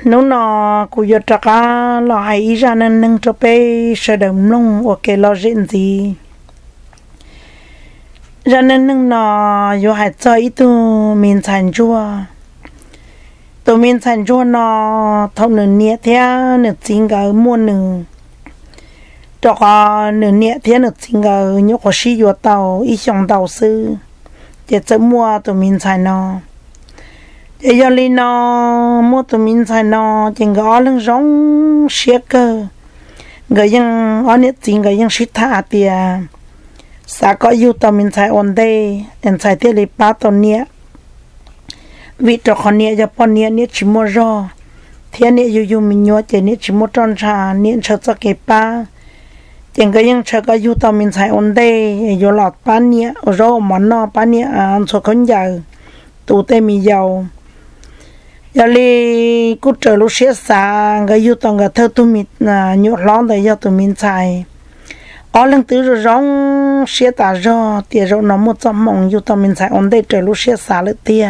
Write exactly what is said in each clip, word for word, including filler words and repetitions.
nó nó cũng giờ chắc là lo hay ra nên nâng cho bé sẽ đầm lông ok lo chuyện gì ra nên nâng nó giờ hay chơi tu mình thành chua tụi mình thành chua nó thâu nửa nhẹ thế nửa chính cái muôn nửa cho có nửa nhẹ thế nửa chính cái nhóc có xí vô tàu ít xong tàu sư để chơi mua tụi mình thành nó để cho li nó mua tụi mình xài nó chừng có lưng giống xé cơ người dân ở nước chính người dân xí thả tiền sao có yêu tụi mình xài ổn đây em xài tiền lấy ba tụi nhẹ vì cho con nhẹ cho con nhẹ nhẹ chỉ mua rau thế nhẹ yêu yêu mình nhớ chỉ nhẹ chỉ mua tròn trà nhẹ chờ cho cái ba chừng người dân chờ có yêu tụi mình xài ổn đây yêu lọt ba nhẹ rau món nó ba nhẹ ăn số con giờ tụ tê mi giàu giờ li cút trở lúc xé xa cái yêu tông cái thơ tụi mình nhốt lon để cho tụi mình xài ở lần thứ rồi rong xé tả do tiền rồi nó một trăm mong yêu tông mình xài ổn đây trở lúc xé xa lợi tiền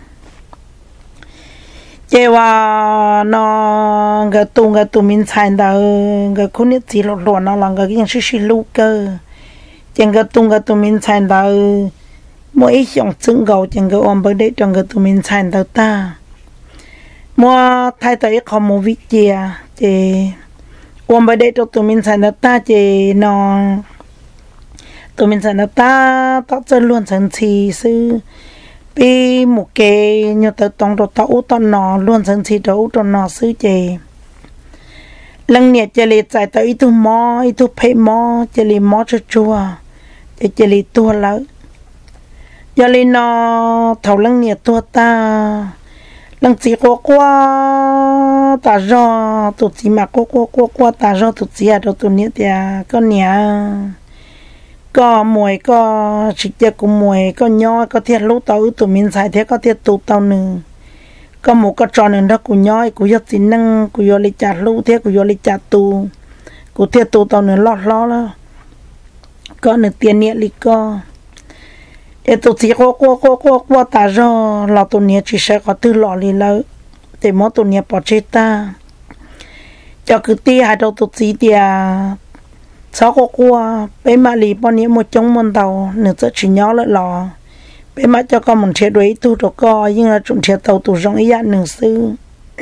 chế wa nó cái tụi cái tụi mình xài đó cái con nít chỉ lột lột nó là cái những sự sự lưu cơ trên cái tụi cái tụi mình xài đó mỗi dòng trứng gạo trên cái ôm bơi đấy trong cái tụi mình xài đó ta mua thay tới không một vị chia thì ôm bơi đấy cho tụi mình xài đó ta thì nó tụi mình xài đó ta tao chân luôn chân chi sư bị một cái như tao tông đồ tao út tao nó luôn chân chi đồ út tao nó sư chị lần này chỉ lấy chạy tới ít tu mò ít tu phê mò chỉ lấy mò cho chua để chỉ lấy tua lỡ giờ lấy nó thầu lần này tua ta lần chỉ có qua ta do tụt chỉ mà có có có qua ta do tụt chỉ à tụt tụt nhẹ thì con nhẹ có mùi có chỉ tiếc cũng mùi có nhoi có thiệt lú tàu tụi mình xài thế có thiệt tụt tàu nữa có một cái tròn nữa đó cũng nhoi cũng rất chính năng cũng vô lịch chặt lú thế cũng vô lịch chặt tù cũng thiệt tụt tàu nữa lót lót đó có nữa tiền nhẹ lịch có để tụi chị có có có có có ta do là tụi nhẹ chỉ sẽ có tư lọ lì lỡ để mỗi tụi nhẹ bỏ chết ta cho cứ ti hai đầu tụi chị thì sáu có qua bé mà lì bao nhiêu một trong một tàu nửa giờ chỉ nhỏ lại lò bé mà cho con mình chế đuổi tu đồ co nhưng là chúng chế tàu tụi rong ý dạng nửa sư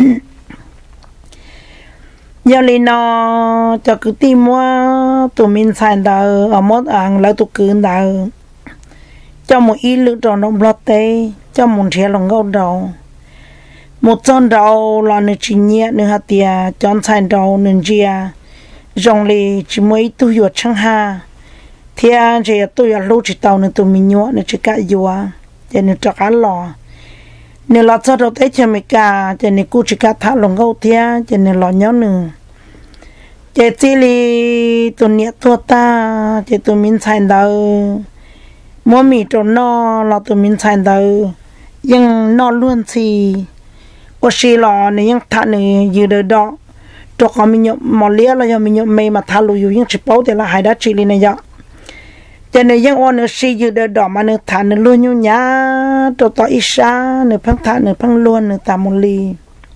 giờ lì nó cho cứ ti mua tụi mình xài đào ở mốt ăn lại tụi cứ đào cho một ít lựa chọn nó lót tê cho một chế lòng gấu đầu một con đầu là nửa chỉ nhẹ nửa hạt tiề chọn xài đầu nửa chia rong lì chỉ mấy tu yuas chẳng ha thì anh chỉ tu yuas lú chỉ tàu nửa tu mình nhọ nửa chỉ cả yuas cho nửa cho cá lò nửa lò cho đầu tết cho mấy cả cho nửa cú chỉ cả thả lòng gấu thia cho nửa lò nhớ nửa chỉ chỉ lì tu nhẹ thua ta chỉ tu mình xài đầu mua mì cho nó là tụi mình xài đầu nhưng nó luôn thì có xí lò này nhưng thà này dự đời đó cho con mình nhộm mò lia là do mình nhộm mày mà thà lùi nhưng chỉ bảo thì là hai đã chỉ lên này vậy cho nên những ông nữa xí dự đời đó mà nữa thà nữa luôn như nhá cho tao ít xa nữa phăng thà nữa phăng luôn nữa tạm một ly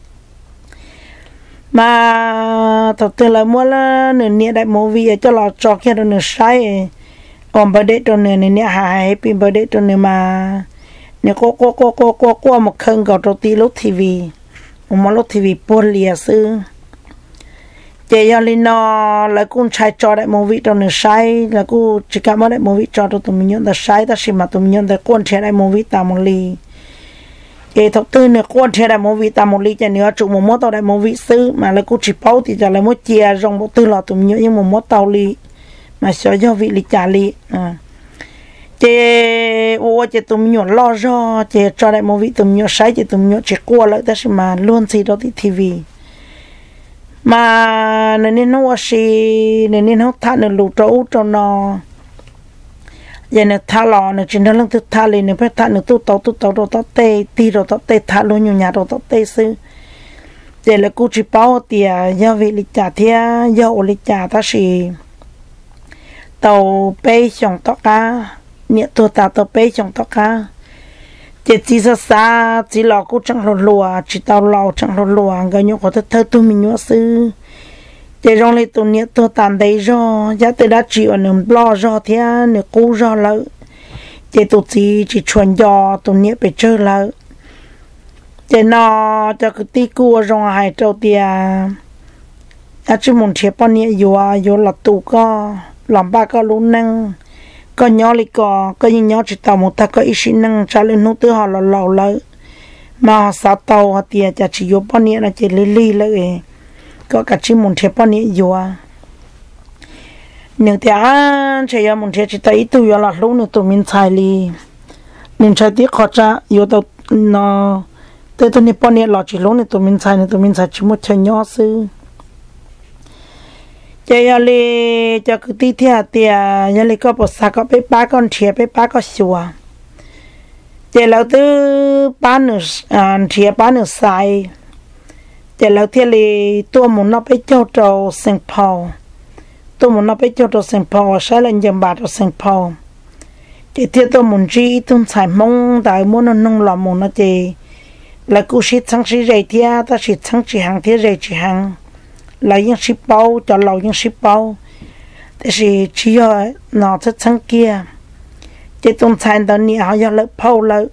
mà thật sự là mua là nửa nhẹ đại mô vi cho lò cho kia rồi nửa sai còn bữa đấy cho nên nè hại pin bữa đấy cho nên mà nè có có có có có có một khăn gọt đầu tiên lúc tivi một món lúc tivi buồn lìa sư chị cho nên nó là cũng sai cho đại mô vị cho nên sai là cũng chỉ cảm ơn đại mô vị cho tụi mình nhận là sai ta xin mà tụi mình nhận là con trẻ đại mô vị ta một ly chị thật tư nè con trẻ đại mô vị ta một ly cho nữa chủ một món tàu đại mô vị sư mà là cũng chỉ bảo thì cho là một chia rong bộ tư là tụi mình nhận nhưng một món tàu ly mà sợ do vị lịch trả lý à chế ô chế tụi mình lo do chế cho đại một vị tụi mình sai chế tụi mình chế qua lại ta mà luôn gì đó thì tivi mà nên nó xì nên nó thà nên lụt trâu cho nó giờ này thà lò này chỉ nó lăng thức thà lên này phải thà nữa tu tàu tu tàu đồ tàu tê ti đồ tàu tê thà luôn nhiều nhà đồ tàu tê sư giờ là cô chỉ bảo tiền do vị lịch trả thia do lịch trả ta xì tàu bay trong tóc cá nhiệt tua tàu tàu bay trong tóc cá chỉ chỉ sa sa chỉ lò cũng chẳng lò lò chỉ tao lò chẳng lò lò cái nhau có thể thơ tôi mình nhớ sư chỉ trong này tôi nhớ tôi tàn đấy rồi giá tôi đã chịu nằm lo rồi thế nửa cú rồi lỡ chỉ tôi chỉ chỉ chuẩn giò tôi nhớ bị chơi lỡ chỉ nó cho cái tí cua rồi hai trâu tia à chứ muốn chế bao nhiêu yuas yuas là tụ co làm ba co luôn năng có nhỏ li co có những nhỏ chỉ tàu một ta có ít xin năng trả lên nút tư họ là lầu lỡ mà sao tàu họ tia cho chỉ yuas bao nhiêu là chỉ li li lỡ có cả chỉ muốn chế bao nhiêu yuas nếu thế chỉ là muốn chế chỉ tới tụi yuas là lúc nữa tụi mình xài li mình xài tí khó cha yuas tàu nó tới tụi này bao nhiêu là chỉ lúc nữa tụi mình xài nữa tụi mình xài chỉ một chơi nhỏ sư chơi ở đây cho cái tí thiaj thì ở đây có một sao có bé ba con chia bé ba con xùa chơi lâu từ ba nửa chia ba nửa sai chơi lâu thì là tôi muốn nó bé cho trâu sinh phao tôi muốn nó bé cho trâu sinh phao sai lên dầm bát trâu sinh phao chơi thì tôi muốn chỉ tôi xài mông tại muốn nó nông làm muốn nó chơi là cứ xịt sang xịt dày thì ta xịt sang chỉ hàng thì dày chỉ hàng là những ship bao cho lâu những ship bao thế thì chỉ ở nó rất sang kia chỉ tông sản đó nhỉ họ lấy bao lấy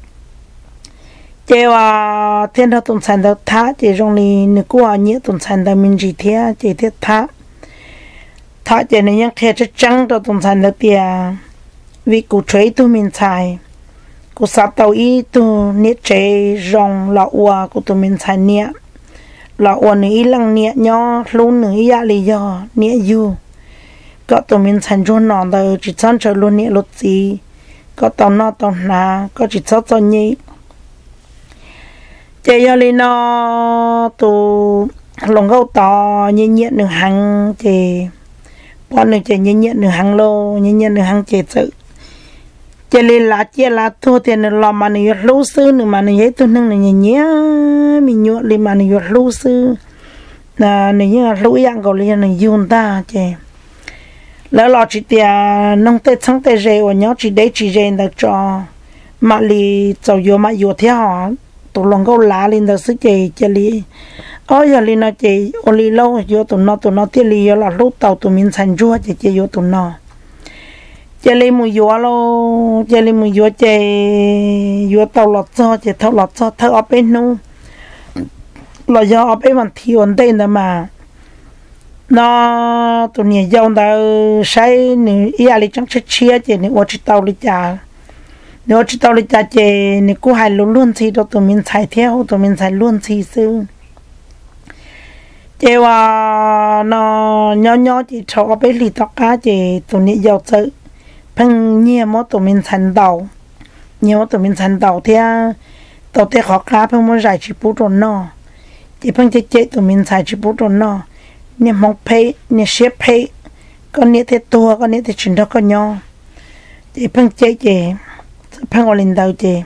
chỉ là thiên đạo tông sản đó thá chỉ trong này nếu qua nhớ tông sản đó mình chỉ thế chỉ thế thá thá chỉ này những thế chất trắng đó tông sản đó thì vì cụ chế tôi mình xài cụ sát tàu ý tôi nét chế rong là ua của tôi mình xài nhẹ là ua nữ lăng nhẹ nhỏ luôn nữ ya lý do nhẹ du có tụi mình thành cho nó đâu chỉ chọn cho luôn nhẹ lót gì có tao nó tao na có chỉ chọn cho nhị chơi ya lý nó tụ lòng gấu to nhẹ nhẹ nửa hàng chơi bọn nữ chơi nhẹ nhẹ nửa hàng lô nhẹ nhẹ nửa hàng chơi tự chơi lý lá chơi lá thua tiền nửa lò mà nửa lú sư nửa mà nửa tôi nâng nửa nhẹ nhẹ mình nhọ li mà nửa lú sư là nửa như lú dạng gọi là nửa yun ta chơi lỡ lọ chỉ tiền nông tết sáng tết rẻ và nhớ chỉ đấy chỉ rẻ được cho mà li giàu yo mà yo thế họ tụi lòng câu lá lên được sức chơi chơi li ôi giờ li nó chơi ôi li lâu yo tụi nó tụi nó tiếc li yo là lúc tàu tụi mình thành chua chơi chơi yo tụi nó chơi li mùi yo lo chơi li mùi yo chơi yo tàu lọt cho chơi thâu lọt cho thâu ở bên nu là do ở bên mặt thì ổn định đó mà nó tụi nhiều dòng đã sai nữa ý là chẳng chết chia chơi nữa ở trên tàu đi chả nữa ở trên tàu đi chả chơi nữa cũng hay luôn luôn thì đó tụi mình xài theo tụi mình xài luôn thì sư chơi và nó nhỏ nhỏ chỉ cho ở bên lì tóc cá chơi tụi nhiều dòng sự phăng nhiều mà tụi mình thành đầu nhiều mà tụi mình thành đầu thì tụi thì khó cá phăng muốn giải chỉ bút rồi nó chỉ phăng chơi chơi tụi mình xài chỉ bút rồi nó nè mong pay nè ship pay con nè thế tua con nè thế chuyện đó con nhau chỉ phăng chơi chơi phăng ở lên đầu chơi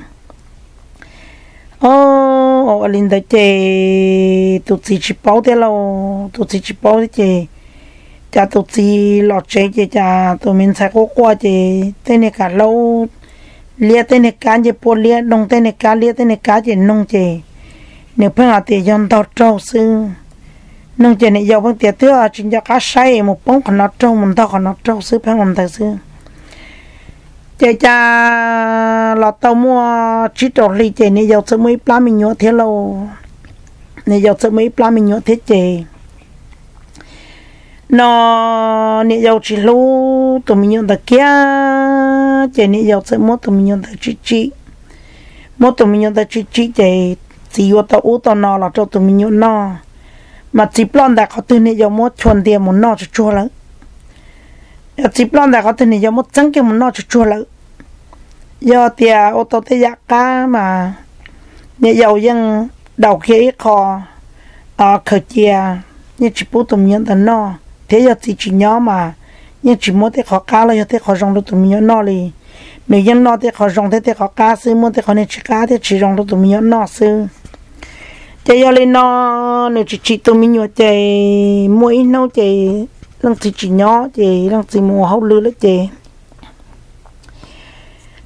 ô ở lên đầu chơi tụi chị chỉ bảo thế đâu tụi chị chỉ bảo thế chơi cha tụi chị lọt chơi chơi cha tụi mình sẽ có qua chơi tên này cả lâu lia tên này cá chơi po lia nông tên này cá lia tên này cá chơi nông chơi nếu phăng ở tiền dân tàu trâu sư nông chơi này giàu bằng tiền tiêu à chính cho cá say một bông còn nó trâu mình tao còn nó trâu xứ phăng mình thật xứ chơi cha lọt tàu mua chỉ trộn ly chơi này giàu số mấy plá mình nhớ thế lâu này giàu số mấy plá mình nhớ thế chơi nó này giàu chỉ lu tụi mình nhớ được kia chơi này giàu số một tụi mình nhớ được chỉ chỉ một tụi mình nhớ được chỉ chỉ chơi chỉ vô tàu u tàu nọ là cho tụi mình nhớ nọ mà chỉ plan đã có từ này giờ một chuẩn tiền một nọ cho chua lắm chỉ plan đã có từ này giờ một trắng cái một nọ cho chua lắm giờ thì ô tô thế giá cá mà nhà giàu dân đầu kia kho à khởi chia như chỉ bút tụi mình nhận nọ thế giờ chỉ chỉ nhỏ mà như chỉ muốn thế khó cá là giờ thế khó rong được tụi mình nhận nọ đi nếu dân nọ thế khó rong thế thế khó cá xứ muốn thế khó nên chỉ cá thế chỉ rong được tụi mình nhận nọ xứ chơi giờ lên nó nếu chỉ chỉ tụi mình nhớ chơi mỗi nấu chơi lần chỉ chỉ nhỏ chơi lần chỉ mua hậu lư lấy chơi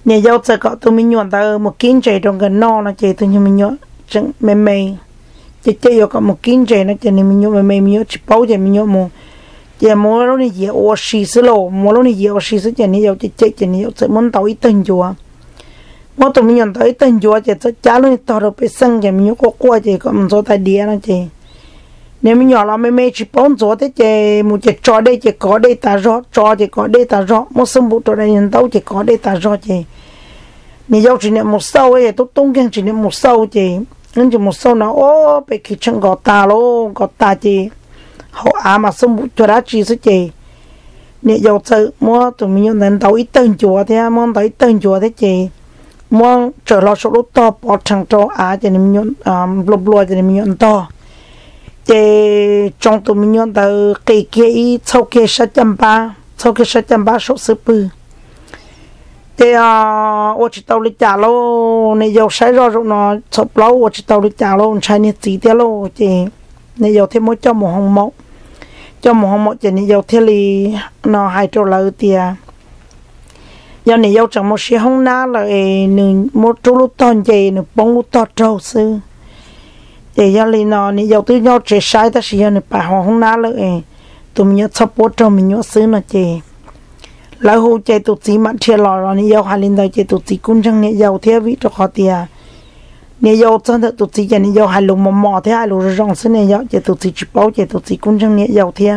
nè dâu sẽ có tụi mình nhọn ta một kín chạy trong gần no nó chạy tụi mình nhọn chẳng mềm mềm chạy chạy có một kín chạy nó chạy mình nhọn mềm mềm nhọn chỉ bao chạy mình nhọn mù chạy mua lúc này dễ ô xì xí lô mua lúc này dễ ô xì xí chạy nè dâu chạy chạy chạy nè dâu sẽ muốn tàu ít tên chùa mua tụi mình nhọn tàu ít tên chùa chạy sẽ trả luôn tàu được bị sưng chạy mình nhọn có qua chạy có một số tài địa nó chạy nếu mình nhỏ là mềm mềm chỉ bao chỗ thế chạy một chạy cho đây chạy có đây ta rót cho chạy có đây ta rót một sâm bút cho đây nhân tàu chạy có đây ta rót chạy nè dâu chỉ niệm một sâu ấy tôi tung cái chỉ niệm một sâu chị nên chỉ một sâu nó ô bị khi chân gọt ta lô gọt ta chị họ à mà xong bút cho đã chỉ số chị nè dâu chơi mua tụi mình nhận tàu ít tên chùa thế mua tàu ít tên chùa thế chị mua trở lo số lúc to bỏ thằng cho à chị mình nhận lục lùa chị mình nhận to chị trong tụi mình nhận tàu kỳ kia sau kia sáu trăm ba sau kia sáu trăm ba số sư bự thì à, ô chỉ tàu đi trả lô, này dầu sai rồi rồi nó sập lâu, ô chỉ tàu đi trả lô, sai nhiệt gì thế lô, chị, này dầu thêm mỗi cho một hồng mộc, cho một hồng mộc chị này dầu thêm li nó hai trâu lợn tiề, giờ này dầu chẳng một xí hông ná là nửa một trâu lúa ton chị, nửa bông lúa to trâu sư, chị giờ li nó này dầu tứ nhau chỉ sai ta xí giờ nửa bà hoàng hông ná lại, tụi mình nhớ sắp bố trâu mình nhớ sư nó chị. Lại hồ chạy tụt xí mặt chia lò rồi nè dâu hai linh đời chạy tụt xí cũng chẳng nè dâu thế vị cho khó tiề nè dâu chân thật tụt xí chạy nè dâu hai lùng mò mò thế hai lùng rong xí nè dâu chạy tụt xí chụp bao chạy tụt xí cũng chẳng nè dâu thế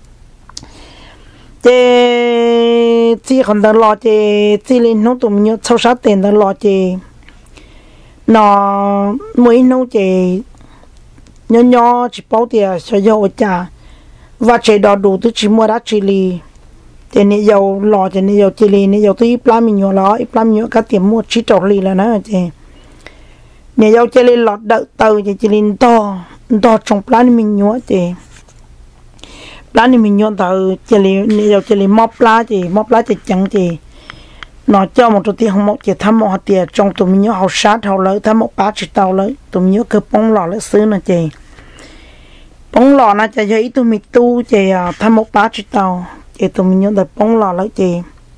chạy xí còn đỡ lò chạy xí lên nông tụi mình nhớ sâu sát tiền đỡ lò chạy nó mấy nông chạy nhỏ nhỏ chụp bao tiề cho dâu chả và chạy đò đủ tôi chỉ mua đá chỉ lì thì này dầu lò thì này dầu chỉ lì này dầu tí plá mình nhỏ lò plá mình nhỏ cả tiền mua chỉ trộn lì là nó thì này dầu chỉ lì lọt đậu tàu thì chỉ lì to to trong plá mình nhỏ thì plá mình nhỏ tàu chỉ lì này dầu chỉ lì móp plá thì móp plá thì chẳng thì nó cho một số tiền không một chỉ thăm một tiền trong tụi mình nhỏ hậu sát hậu lấy thăm một bát chỉ tàu lấy tụi mình nhỏ cứ bông lò lấy xứ nó thì bông lò nó chỉ ít tụi mình tu thì thăm một bát chỉ tàu chị tụi mình nhận được bông lò lấy chị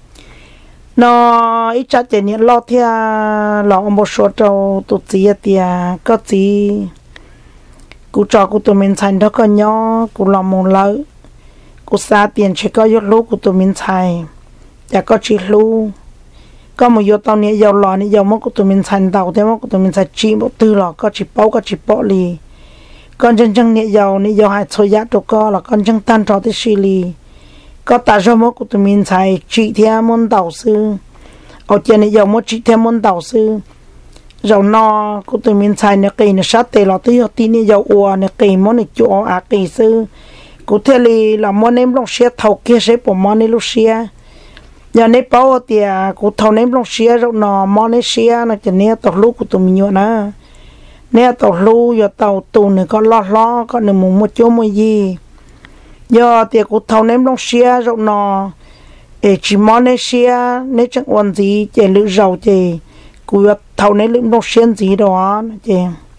nó ít chắc chị nhận lo theo lò một số trâu tụt gì thì có gì cụ trò của tụi mình xài đó có nhỏ cụ làm một lợi cụ xa tiền chỉ có yếu lú của tụi mình xài và có chỉ lú có một yếu tàu này dầu lò này dầu mốc của tụi mình xài tàu thế mốc của tụi mình xài chi bộ tư lò có chỉ bao có chỉ bỏ lì con chân chân này dầu này dầu hai số giá đồ co là con chân tan trò tới xì lì có ta cho một của tụi mình xài chỉ theo môn tàu sư ở trên này dầu một chỉ theo môn tàu sư dầu no của tụi mình xài nó kỳ nó sát tê là tụi tí này dầu ua nó kỳ món này chỗ à kỳ sư của thế li là món em lúc xe thầu kia sẽ bỏ món này lúc xe giờ này bao thì của thầu em lúc xe rồi nó món này xe nó chỉ nè tàu lú của tụi mình nhọ nè nè tàu lú giờ tàu tù này có lo lo có nè một chỗ một gì giờ thì cụ thầu ném long xia rồi nó để chỉ món này xia nếu chẳng quan gì chỉ lựa dầu thì cụ thầu ném long xia gì đó chị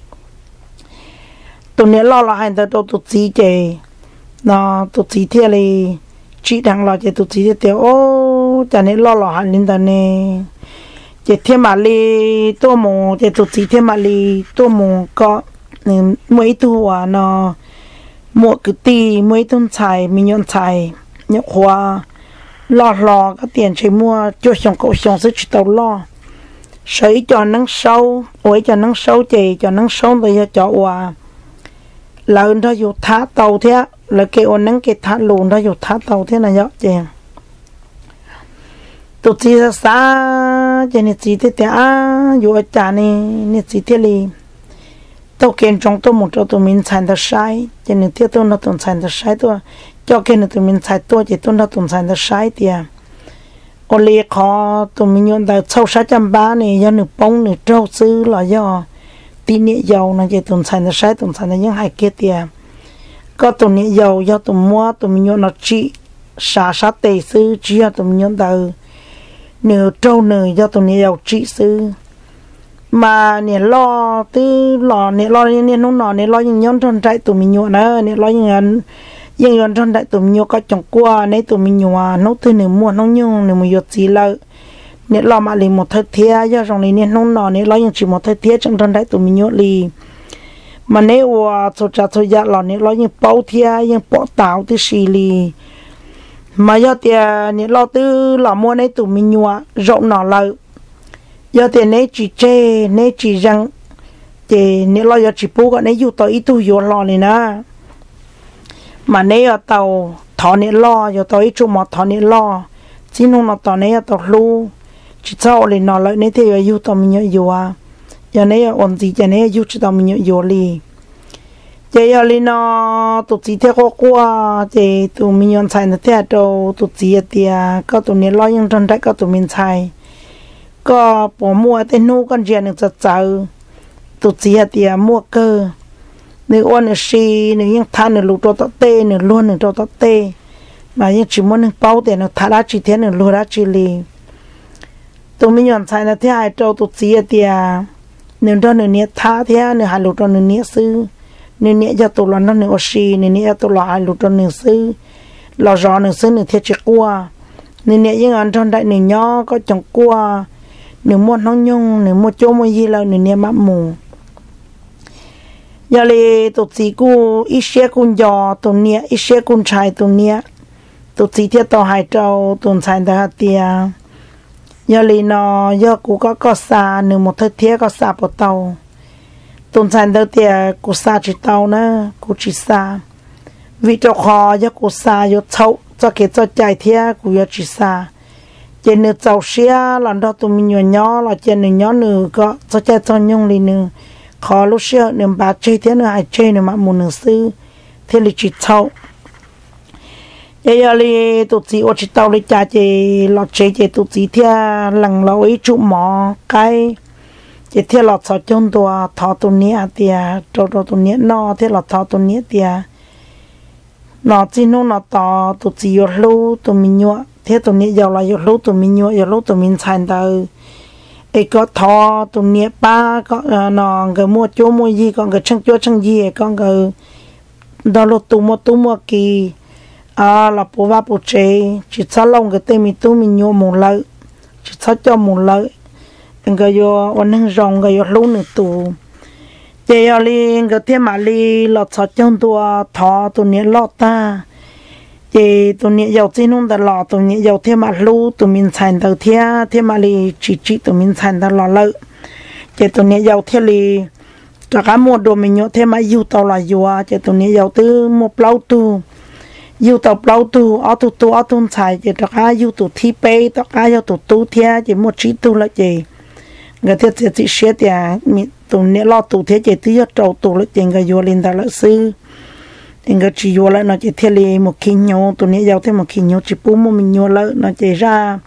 tụi này lo là hành tụi tụi gì chị nó tụi gì thế này chỉ đang lo chị tụi gì thế ô cho nên lo là hành lên tụi này chị thêm mà li tôi muốn chị tụi gì thêm mà li tôi muốn có mấy thu à nó một cái tì mấy tuần xài mình nhận xài nhớ hoa lo lo cái tiền chỉ mua cho xong cậu xong sẽ chỉ tàu lo sấy cho nắng sâu ôi cho nắng sâu chị cho nắng sâu rồi cho hoa lợn đó dù thả tàu thế là cái ôn nắng cái thả lùn đó dù thả tàu thế này nhớ chị tụi chị ra xa chị này chị thế thế à dù ở nhà này này chị thế li tao kén trong tôi một chỗ tụi mình xài được sai cho nên tiếc tôi nó tụi xài được sai tôi cho cái này tụi mình xài tôi chỉ tôi nó tụi xài được sai thì ở đây khó tụi mình nhận được sau sáu trăm ba này do nửa bông nửa trâu sư là do tin nhẹ dầu này chỉ tụi xài được sai tụi xài được những hai kia thì có tụi nhẹ dầu do tụi mua tụi mình nhận nó trị xả sát tề sư chỉ do tụi mình nhận được nửa trâu nửa do tụi nhẹ dầu trị sư mà nè lo tư lo nè lo nè nông nọ nè lo những nhóm trong trại tụi mình nhọ nữa nè lo những anh những nhóm trong trại tụi mình nhọ có trồng qua nè tụi mình nhọ nấu tư nè mua nấu nhung nè mua giọt gì lợi nè lo mà lì một thời thiaj do trong này nè nông nọ nè lo những chỉ một thời thiaj trong trong đấy tụi mình nhớ lì mà nếuว่าcho cha cho ya lo nè lo những bao thiaj những bỏ tàu từ xì lì mà do tiền nè lo từ lo mua này tụi mình nhớ rộng nọ lại do tiền nè chỉ chê nè chỉ răng thì nè lo do chỉ bố cái nè yêu tao ít tu yêu lo này nè mà nè ở tàu thọ nè lo do tao ít chụp một thọ nè lo chỉ nông nó tao nè tao lu chỉ sau này nó lại nè thì yêu tao mình nhớ yêu à giờ nè ổn gì giờ nè yêu chỉ tao mình nhớ yêu li giờ giờ li nó tụt chỉ theo qua qua thì tụi mình nhận sai nó theo đâu tụt chỉ thì có tụi nè lo những trong đấy có tụi mình sai có bỏ mua tên nu con chuyện được chặt chở tụt chỉ thì mua cơ nếu ôn được xì nếu những than được lụt cho tê nếu luôn được cho tê mà những chỉ muốn bao tiền nó thà ra chỉ thế nó lừa ra chỉ lì tụi mình nhận sai là thế hai trâu tụt xí thì nếu đó nếu nhẹ thà thế nếu hai lụt cho nếu nhẹ sư nếu nhẹ cho tụi nó nếu ở xí nếu nhẹ tụi nó hai lụt cho nếu sư lò giò nếu sư nếu thế chỉ qua nếu nhẹ những anh trong đại nếu nhỏ có chẳng qua nếu muốn nó nhung nếu muốn chỗ mua gì là nếu nhẹ mắm mù giờ này tụt xí cu ít xe con giò tụi nhẹ ít xe con trai tụi nhẹ tụt chỉ thiết tàu hai trâu tuần sản đã tia giờ lì nó giờ cũng có có xa nửa một thời thiết có xa bộ tàu tuần sản đã tia cũng xa chỉ tàu nữa cũng chỉ xa vì cho khó giờ cũng xa giờ chậu cho cái cho chạy thiết cũng giờ chỉ xa trên nửa tàu xe lần đó tụi mình nhỏ nhỏ là trên nửa nhỏ nửa có cho chạy cho nhung lì nửa khó lúc xe nửa ba chơi thiết nửa hai chơi nửa mà một nửa sư thế là chỉ chậu bây giờ thì tụi chị ở trên tàu đi cha chị lọt chế chị tụi chị theo lần lâu ấy chụp mỏ cái chị theo lọt sáu chân tua thọ tụi nhẹ tia trâu trâu tụi nhẹ no theo lọt thọ tụi nhẹ tia nó chỉ nó nó to tụi chị ở lú tụi mình nhọ theo tụi nhẹ giàu là ở lú tụi mình nhọ ở lú tụi mình xài tờ ấy có thọ tụi nhẹ ba có nó cái mua chỗ mua gì còn cái chân chỗ chân gì còn cái đó là tụi mua tụi mua kỳ à là bố ba bố chế chỉ cho lòng cái tên mình tu mình nhô một lợi chỉ cho cho một lợi anh cái yo anh hăng rong cái yo luôn nữa tu chế yo li cái thiên mà li lọt cho trong tua thọ tu nhẹ lọt ta chế tu nhẹ giàu trên nông ta lọt tu nhẹ giàu thiên mà lu tu mình thành tờ thiên thiên mà li chỉ chỉ tu mình thành tờ lọt lợi chế tu nhẹ giàu thiên li cho cả một đồ mình nhớ thiên mà yêu tàu là yuas chế tu nhẹ giàu từ một lâu tu yêu tàu bao tu ở tu tu ở tu xài chỉ tất cả yêu tu thi pay tất cả yêu tu tu thia chỉ một chỉ tu là gì người thiết sẽ chỉ xét ya tu nè lo tu thế chỉ tí cho trâu tu là tiền cái vô lên ta là sư tiền cái chỉ vô lại nó chỉ thiết li một khi nhau tu nè giao thêm một khi nhau chỉ bù một mình nhau lại nó chỉ ra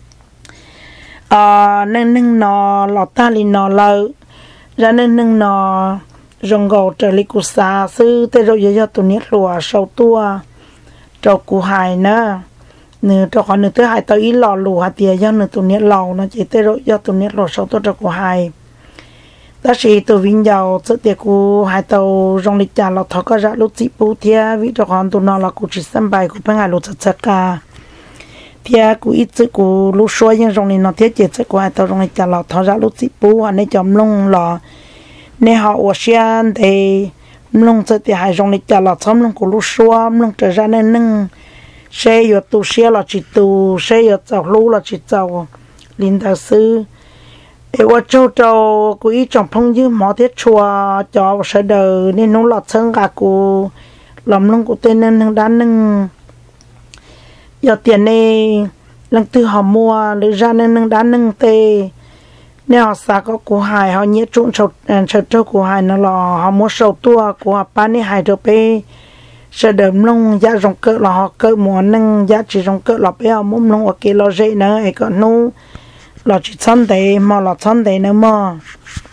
à nên nên nó lọt ta li nó lại ra nên nên nó rong gầu trở li cụ sa sư thế rồi giờ tu nè lùa sâu tua cho cụ hài nữa nửa cho họ nửa tới hai tới ít lò lù hạt tiền do nửa tụi nhét lò nó chỉ tới rồi do tụi nhét lò sâu tôi cho cụ hài đó là tụi vinh giàu sự tiệc cụ hai tàu rong lịch trả lò thọ có ra lúc chị bố thia vì cho họ tụi nó là cụ chỉ sắm bài cụ phải ngày lúc chặt chặt cả thia cụ ít sự cụ lúc xuôi nhưng rong lịch nó thiết chết sự cụ hai tàu rong lịch trả lò thọ ra lúc chị bố anh ấy chấm lông lò nên họ ở xiên thì lông sẽ thì hai rong lịch trả lò chấm lông cụ lúc xuôi lông trở ra nên nâng xe yo tu xe là chỉ tu xe yo tàu lú là chỉ tàu linh đạo sư ở qua châu châu cô ý trong phong như mỏ thiết chùa cho sẽ đời nên nó lọt sân cả cô làm lông của tên nên đang đan nâng giờ tiền này lần từ họ mua được ra nên nâng đan nâng tê nếu họ xa có cô hài họ nhớ trụng sầu sầu châu cô hài nó là họ mua sầu tua của họ bán đi hài được pe sẽ đầm lông giá rong cỡ là họ cỡ mùa nâng giá chỉ rong cỡ là bé họ muốn lông ở kia lo dễ nữa ấy còn nu là chỉ chăn đấy mà là chăn đấy nữa mà